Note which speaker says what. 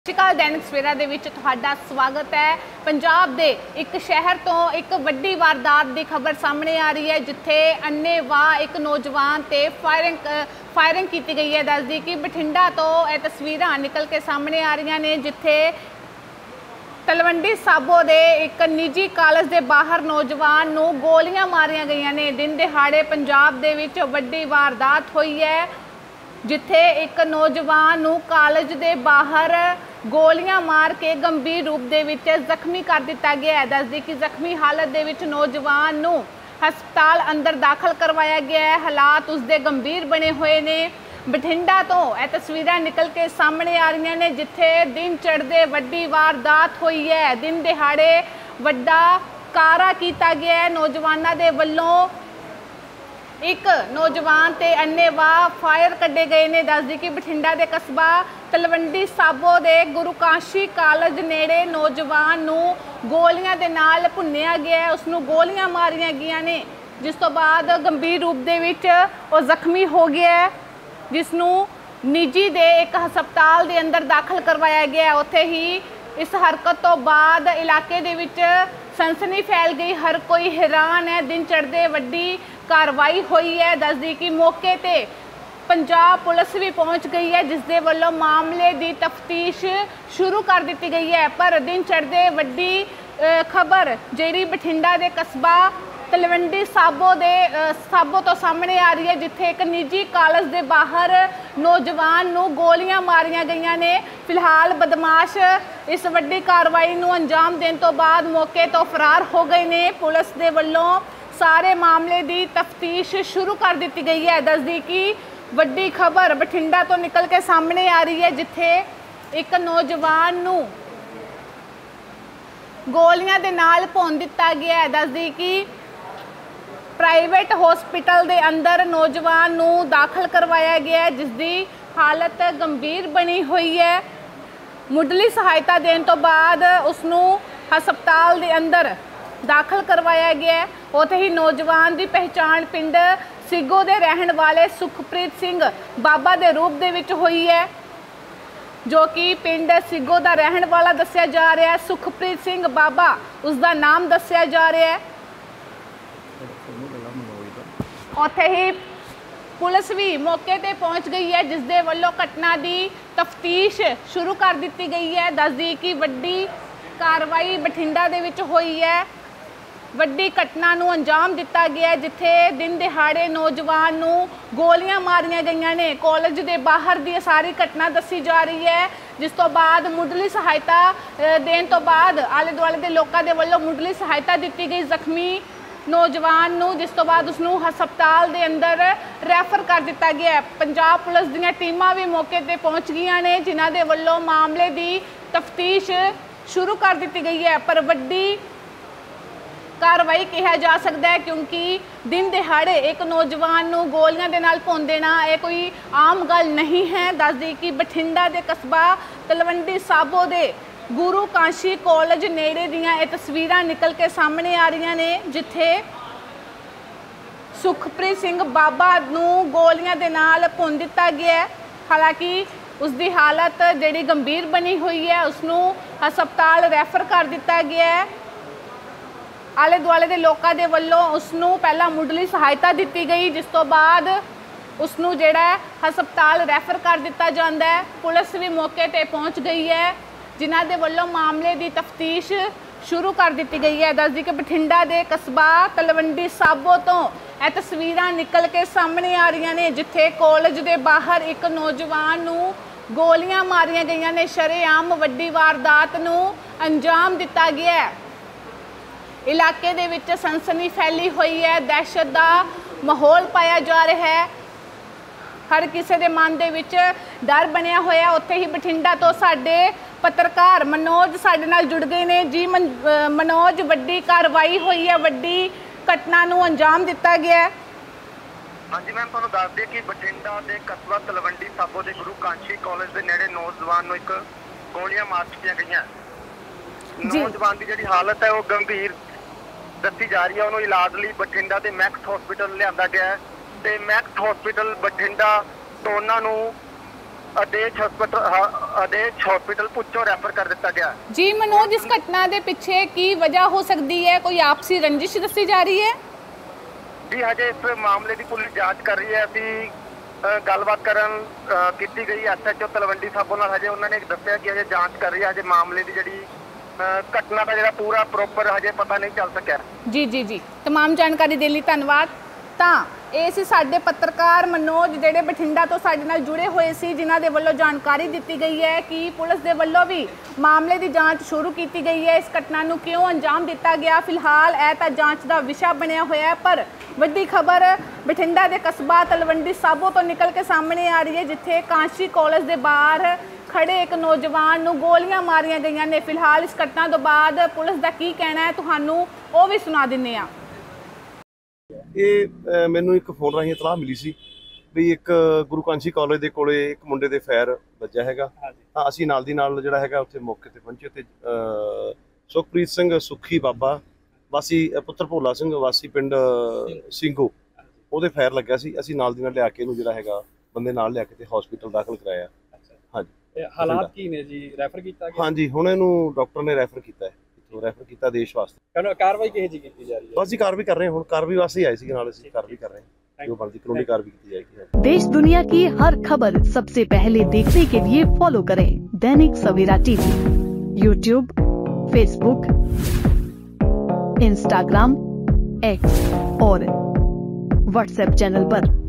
Speaker 1: ਸਤਿ ਸ਼੍ਰੀ ਅਕਾਲ। दैनिक सवेरा ਦੇ ਵਿੱਚ ਤੁਹਾਡਾ ਸਵਾਗਤ ਹੈ। ਪੰਜਾਬ ਦੇ ਇੱਕ ਸ਼ਹਿਰ ਤੋਂ ਇੱਕ ਵੱਡੀ ਵਾਰਦਾਤ ਦੀ ਖਬਰ ਸਾਹਮਣੇ ਆ ਰਹੀ ਹੈ, ਜਿੱਥੇ ਅੰਨ੍ਹੇਵਾਹ ਇੱਕ ਨੌਜਵਾਨ ਤੇ ਫਾਇਰਿੰਗ ਕੀਤੀ ਗਈ ਹੈ। ਦੱਸਦੀ ਕਿ ਬਠਿੰਡਾ ਤੋਂ ਇਹ ਤਸਵੀਰਾਂ ਨਿਕਲ ਕੇ ਸਾਹਮਣੇ ਆ ਰਹੀਆਂ ਨੇ, ਜਿੱਥੇ ਤਲਵੰਡੀ ਸਾਬੋ ਦੇ ਇੱਕ ਨਿੱਜੀ ਕਾਲਜ ਦੇ ਬਾਹਰ ਨੌਜਵਾਨ ਨੂੰ ਗੋਲੀਆਂ ਮਾਰੀਆਂ ਗਈਆਂ ਨੇ। ਦਿਨ ਦਿਹਾੜੇ ਪੰਜਾਬ ਦੇ ਵਿੱਚ ਵੱਡੀ ਵਾਰਦਾਤ ਹੋਈ ਹੈ, ਜਿੱਥੇ ਇੱਕ ਨੌਜਵਾਨ ਨੂੰ ਕਾਲਜ ਦੇ ਬਾਹਰ ਗੋਲੀਆਂ ਮਾਰ ਕੇ ਗੰਭੀਰ रूप ਦੇ ਵਿੱਚ ਜ਼ਖਮੀ ਕਰ ਦਿੱਤਾ ਗਿਆ ਹੈ। ਦੱਸਦੀ ਕਿ ਜ਼ਖਮੀ ਹਾਲਤ ਦੇ ਵਿੱਚ ਨੌਜਵਾਨ ਨੂੰ ਹਸਪਤਾਲ ਅੰਦਰ ਦਾਖਲ ਕਰਵਾਇਆ ਗਿਆ ਹੈ। ਹਾਲਾਤ ਉਸਦੇ ਗੰਭੀਰ ਬਣੇ ਹੋਏ ਨੇ। ਬਠਿੰਡਾ ਤੋਂ ਇਹ ਤਸਵੀਰਾਂ ਨਿਕਲ ਕੇ ਸਾਹਮਣੇ ਆ ਰਹੀਆਂ ਨੇ, ਜਿੱਥੇ ਦਿਨ ਚੜ੍ਹਦੇ ਵੱਡੀ ਵਾਰਦਾਤ ਹੋਈ ਹੈ। ਦਿਨ ਦਿਹਾੜੇ ਵੱਡਾ ਕਾਰਾ ਕੀਤਾ ਗਿਆ ਹੈ ਨੌਜਵਾਨਾਂ ਦੇ ਵੱਲੋਂ। एक नौजवान ते अन्नेवाह फायर कड्डे गए ने। दसदी कि बठिंडा के कस्बा तलवंडी साबो के गुरु काशी कालज नेड़े नौजवान नूं गोलियां दे नाल भुन्निया गया है, उसनूं गोलियां मारियां गईयां ने, जिस तो बाद गंभीर रूप दे विच वो जख्मी हो गया है, जिसनूं निजी दे एक हस्पताल दे अंदर दाखिल करवाया गया है। उत्थे ही इस हरकत तो बाद इलाके दे विच सनसनी फैल गई, हर कोई हैरान है। दिन चढ़दे वड्डी कार्रवाई हुई है। दसदी कि मौके ते पंजाब पुलिस भी पहुंच गई है, जिस दे वल्लों मामले की तफ्तीश शुरू कर दी गई है। पर दिन चढ़दे वड्डी खबर जिहड़ी बठिंडा के कस्बा तलवंडी साबो तो सामने आ रही है, जिथे एक निजी कालज के बाहर नौजवान नूं गोलियां मारियां गईयां ने। फिलहाल बदमाश इस वड्डी कार्रवाई नूं अंजाम देने तो बाद मौके तो फरार हो गए ने। पुलिस के वल्लों सारे मामले की तफ्तीश शुरू कर दी गई है। दसदी कि वड्डी खबर बठिंडा तो निकल के सामने आ रही है, जिथे एक नौजवान नूं गोलियां दे नाल भुन दिता गया है। दसदी कि प्राइवेट हॉस्पिटल के अंदर नौजवान नूं दाखिल करवाया गया है, जिसकी हालत गंभीर बनी हुई है। मुढ़ली सहायता देने तो बाद उसनूं हस्पताल के अंदर दाखिल करवाया गया है। उत्थे ही नौजवान की पहचान पिंड सिग्गो के रहने वाले सुखप्रीत सिंह बाबा के रूप दे विच हुई है, जो कि पिंड सिग्गो का रहने वाला दस्या जा रहा है। सुखप्रीत सिंह बाबा उसका नाम दस्या जा रहा है। उत्थे ही पुलिस भी मौके ते पहुंच गई है, जिस दे वल्लों घटना की तफ्तीश शुरू कर दी गई है। दसदी कि वड्डी कार्रवाई बठिंडा दे विच हुई है, वड्डी घटना नूं अंजाम दिता गया, जिथे दिन दिहाड़े नौजवान नूं गोलियां मारियां गईयां ने। कॉलेज के बाहर दी सारी घटना दसी जा रही है, जिस तो बाद मुढ़ली सहायता देने तो बाद आले दुआले के लोगों के वल्लों मुढ़ली सहायता दी गई जख्मी नौजवान नूं, जिस तो बाद उसनूं हस्पताल के अंदर रैफर कर दिता गया है। पंजाब पुलिस दीयां टीमां भी मौके ते पहुंच गईयां ने, जिन्हां दे वल्लों मामले की तफ्तीश शुरू कर दी गई है। पर वड्डी कार्रवाई कहा जा सकता है, क्योंकि दिन दिहाड़े एक नौजवान नूं गोलियां दे नाल भुन देना ये कोई आम गल नहीं है। दस दी कि बठिंडा के कस्बा तलवंडी साबो दे गुरु काशी कॉलेज नेड़े दियां ये तस्वीरां निकल के सामने आ रही ने, जिथे सुखप्रीत सिंह बाबा नूं गोलियां दे नाल भुन दिता गया है। हालांकि उसकी हालत जिहड़ी गंभीर बनी हुई है, उसनूं हस्पताल रैफर कर दिता गया है। आले दुआले के लोगों के वल्लों उसनूं पहला मुढ़ली सहायता दी गई, जिस तो बाद उसनूं जिहड़ा हस्पताल रैफर कर दिता जाता है। पुलिस भी मौके ते पहुंच गई है, जिन्हां दे वल्लों मामले की तफ्तीश शुरू कर दी गई है। दसदी कि बठिंडा के कस्बा तलवंडी साबो तो यह तस्वीरां निकल के सामने आ रही ने, जिथे कॉलेज के बाहर एक नौजवान नूं गोलियां मारियां गईयां ने। शरेआम वड्डी वारदात नूं अंजाम दिता गया है। इलाके दे विच सनसनी फैली हुई है, दहशत का माहौल पाया जा रहा है, हर किसी के मन दे विच डर बनया होया। उत्थे ही बठिंडा तो साडे पत्रकार मनोज साडे नाल जुड़ गए ने। जी मनोज, वड्डी कार्रवाई हुई है, वड्डी घटना नूं अंजाम दिता गया है।
Speaker 2: हाँ जी मैम, तुहानूं दस दिए कि बठिंडा के कस्बा तलवंडी साबो के गुरु काशी कॉलेज के नेड़े नौजवान नूं एक गोलियां मार दित्तियां गईयां। नौजवान की जिहड़ी हालत है वो गंभीर दसी जा रही है। उन्होंने इलाज लिए बठिंडा के मैक्स हॉस्पिटल लिया गया है, तो मैक्स हॉस्पिटल बठिंडा तो उन्होंने ਆਦੇਸ਼ ਹਸਪੀਟਲ ਪੁੱਛੋ ਰੈਫਰ ਕਰ ਦਿੱਤਾ ਗਿਆ।
Speaker 1: ਜੀ ਮਨੋਜ, ਇਸ ਘਟਨਾ ਦੇ ਪਿੱਛੇ ਕੀ ਵਜ੍ਹਾ ਹੋ ਸਕਦੀ ਹੈ? ਕੋਈ ਆਪਸੀ ਰੰਜਿਸ਼ ਦੱਸੀ ਜਾ ਰਹੀ ਹੈ?
Speaker 2: ਜੀ ਹਜੇ ਇਸ ਮਾਮਲੇ ਦੀ ਪੁਲਿਸ ਜਾਂਚ ਕਰ ਰਹੀ ਹੈ। ਅਸੀਂ ਗੱਲਬਾਤ ਕਰਨ ਕੀਤੀ ਗਈ SHO ਤਲਵੰਡੀ ਸਾਬੋ ਨਾਲ, ਹਜੇ ਉਹਨਾਂ ਨੇ ਦੱਸਿਆ ਕਿ ਹਜੇ ਜਾਂਚ ਕਰ ਰਹੀ ਹੈ। ਹਜੇ ਮਾਮਲੇ ਦੀ ਜਿਹੜੀ ਘਟਨਾ ਦਾ ਜਿਹੜਾ ਪੂਰਾ ਪ੍ਰੋਪਰ ਹਜੇ ਪਤਾ ਨਹੀਂ ਚੱਲ ਸਕਿਆ। ਜੀ
Speaker 1: ਜੀ ਜੀ तमाम ਜਾਣਕਾਰੀ ਦੇਣ ਲਈ ਧੰਨਵਾਦ। ਤਾਂ ਇਹ ਸੀ ਸਾਡੇ ਪੱਤਰਕਾਰ ਮਨੋਜ, ਜਿਹੜੇ ਬਠਿੰਡਾ ਤੋਂ ਸਾਡੇ ਨਾਲ ਜੁੜੇ ਹੋਏ ਸੀ, ਜਿਨ੍ਹਾਂ ਦੇ ਵੱਲੋਂ ਜਾਣਕਾਰੀ ਦਿੱਤੀ ਗਈ ਹੈ ਕਿ ਪੁਲਿਸ ਦੇ ਵੱਲੋਂ ਵੀ ਮਾਮਲੇ ਦੀ ਜਾਂਚ ਸ਼ੁਰੂ ਕੀਤੀ ਗਈ ਹੈ। ਇਸ ਘਟਨਾ ਨੂੰ ਕਿਉਂ ਅੰਜਾਮ ਦਿੱਤਾ ਗਿਆ, ਫਿਲਹਾਲ ਇਹ ਤਾਂ ਜਾਂਚ ਦਾ ਵਿਸ਼ਾ ਬਣਿਆ ਹੋਇਆ ਹੈ। ਪਰ ਵੱਡੀ ਖਬਰ ਬਠਿੰਡਾ ਦੇ ਕਸਬਾ ਤਲਵੰਡੀ ਸਾਬੋ ਤੋਂ ਨਿਕਲ ਕੇ ਸਾਹਮਣੇ ਆ ਰਹੀ ਹੈ, ਜਿੱਥੇ ਕਾਂਸ਼ੀ ਕਾਲਜ ਦੇ ਬਾਹਰ ਖੜੇ ਇੱਕ ਨੌਜਵਾਨ ਨੂੰ ਗੋਲੀਆਂ ਮਾਰੀਆਂ ਗਈਆਂ ਨੇ। ਫਿਲਹਾਲ ਇਸ ਘਟਨਾ ਤੋਂ ਬਾਅਦ ਪੁਲਿਸ ਦਾ ਕੀ ਕਹਿਣਾ ਹੈ, ਤੁਹਾਨੂੰ ਉਹ ਵੀ ਸੁਣਾ ਦਿੰਦੇ ਹਾਂ।
Speaker 3: ਇਹ ਮੈਨੂੰ ਇੱਕ ਫੋਨ ਰਾਹੀਂ ਇਤਲਾਹ ਮਿਲੀ ਸੀ ਵੀ ਇੱਕ ਗੁਰੂ ਕਾਂਸ਼ੀ ਕਾਲਜ ਦੇ ਕੋਲੇ ਇੱਕ ਮੁੰਡੇ ਦੇ ਫਾਇਰ ਵੱਜਿਆ ਹੈਗਾ। ਤਾਂ ਅਸੀਂ ਨਾਲ ਦੀ ਨਾਲ ਜਿਹੜਾ ਹੈਗਾ ਉੱਥੇ ਮੌਕੇ ਤੇ ਪਹੁੰਚੇ ਤੇ ਸੁਖਪ੍ਰੀਤ ਸਿੰਘ ਸੁੱਖੀ ਬਾਬਾ ਵਾਸੀ ਪੁੱਤਰ ਭੋਲਾ ਸਿੰਘ ਵਾਸੀ ਪਿੰਡ ਸਿੰਘੋ, ਉਹਦੇ ਫਾਇਰ ਲੱਗਿਆ ਸੀ। ਅਸੀਂ ਨਾਲ ਦੀ ਨਾਲ ਲਿਆ ਕੇ ਇਹਨੂੰ ਜਿਹੜਾ ਹੈਗਾ ਬੰਦੇ ਨਾਲ ਲਿਆ ਕੇ ਤੇ ਹਸਪੀਟਲ ਦਾਖਲ ਕਰਾਇਆ। ਹਾਂਜੀ,
Speaker 4: ਹਾਲਾਤ ਕੀ ਨੇ ਜੀ? ਰੈਫਰ ਕੀਤਾ ਗਿਆ?
Speaker 3: ਹਾਂਜੀ, ਹੁਣ ਇਹਨੂੰ ਡਾਕਟਰ ਨੇ ਰੈਫਰ ਕੀਤਾ ਹੈ, ਰੈਫਰ ਕੀਤਾ ਦੇਸ਼ ਵਾਸਤੇ।
Speaker 4: ਕਾਰਵਾਈ ਕਿਹੋ ਜਿਹੀ ਕੀਤੀ ਜਾ ਰਹੀ ਹੈ?
Speaker 3: ਬਸ ਜੀ ਕਾਰਵਾਈ ਕਰ ਰਹੇ ਹਾਂ, ਹੁਣ ਕਾਰਵਾਈ वास्ते आए थे, नाल ਅਸੀਂ ਕਾਰਵਾਈ ਕਰ ਰਹੇ हैं, जो बनती कानूनी कार्रवाई की जाएगी।
Speaker 5: देश दुनिया की हर खबर सबसे पहले देखने के लिए फॉलो करें Dainik Savera TV, YouTube, Facebook, Instagram, X और व्हाट्सएप चैनल पर।